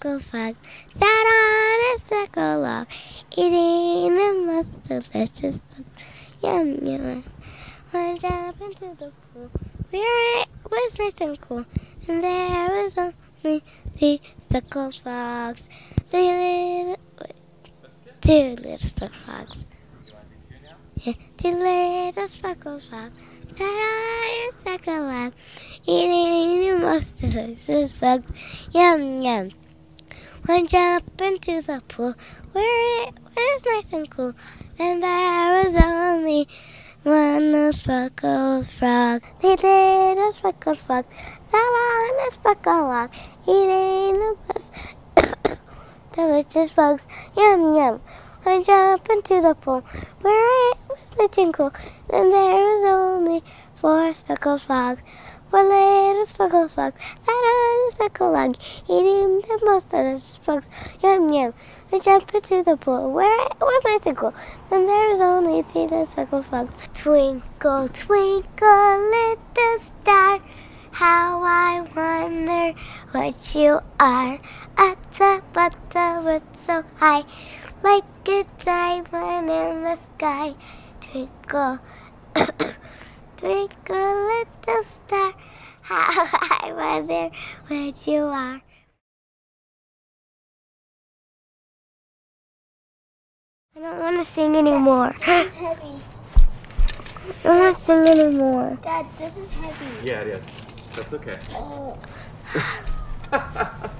speckled frog sat on a speckled log, eating the most delicious bugs. Yum, yum. One drop into the pool where it was nice and cool, and there was only 3 speckled frogs. Two little speckled frogs. Yeah, 2 little speckled frogs sat on a speckled log, eating the most delicious bugs. Yum, yum. One jumped into the pool where it was nice and cool, and there was only one little speckled frog. 3 little speckled frogs sat on a speckled log, eating the most delicious bugs. Yum, yum. One jumped into the pool where it was nice and cool, and there was only 4 speckled frogs. 4 little speckled frogs sat on a speckled log, eating the most delicious bugs. Yum, yum. I jumped into the pool where it was nice and cool, and there was only 3 little speckled frogs. Twinkle, twinkle, little star, how I wonder what you are. At the bottom, so high, like a diamond in the sky. Twinkle, twinkle, little star, how I wonder what you are. I don't want to sing anymore. This is heavy. I don't want to sing anymore. Dad, this is heavy. Yeah, it is. That's okay. Oh.